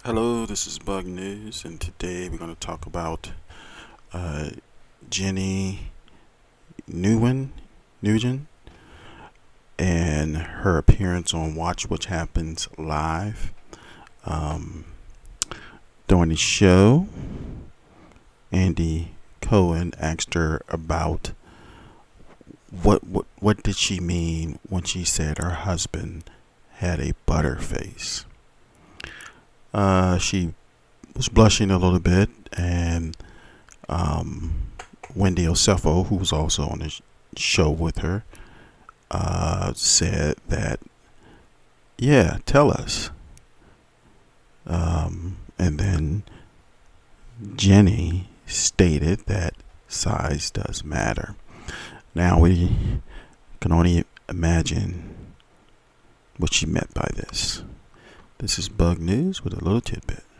Hello, this is Bug News, and today we're going to talk about uh, Jennie Nguyen and her appearance on Watch What Happens Live. Um, During the show, Andy Cohen asked her about what did she mean when she said her husband had a butter face. She was blushing a little bit, and Wendy Osefo, who was also on the show with her, said that, yeah, tell us. And then Jennie stated that size does matter. Now we can only imagine what she meant by this. This is Bug News with a little tidbit.